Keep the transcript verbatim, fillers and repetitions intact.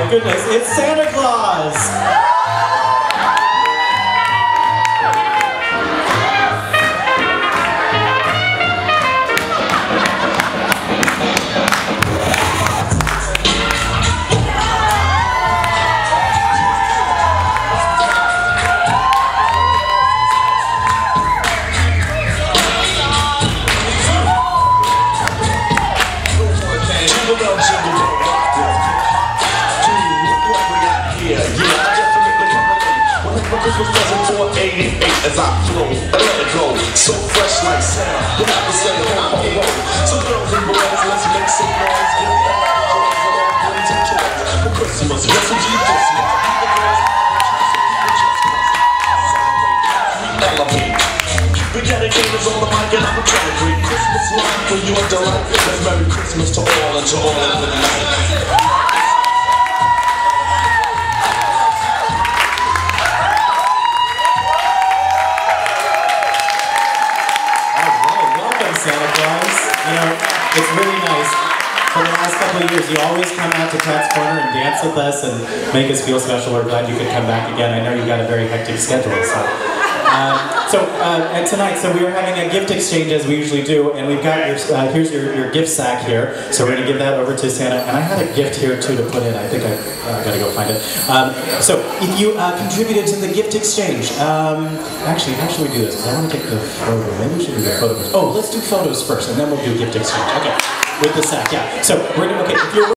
my goodness, it's Santa Claus! As I flow, I let it go, so fresh like sound, but not to say I'm on road. So girls and boys, let's make some noise, get back, joys and all brings and toys. For Christmas, refugee Christmas, the girls we elevate. We dedicate on the mic and I'm trying to create Christmas line for you and delight. Let's Merry Christmas to all and to all in the night. Santa Claus. You know, it's really nice. For the last couple of years, you always come out to Pat's Corner and dance with us and make us feel special. We're glad you could come back again. I know you got a very hectic schedule. So, um, so uh, and tonight, so we are having a gift exchange as we usually do, and we've got your, uh, here's your, your gift sack here. So we're going to give that over to Santa. And I had a gift here too to put in. I think I uh, got to go find it. Um, so if you uh, contributed to the gift exchange, um, actually, how should we do this? Because I want to take the photo. Maybe we should do the photo first. Oh, let's do photos first, and then we'll do gift exchange. Okay, with the sack. Yeah. So we're gonna. Okay, if you're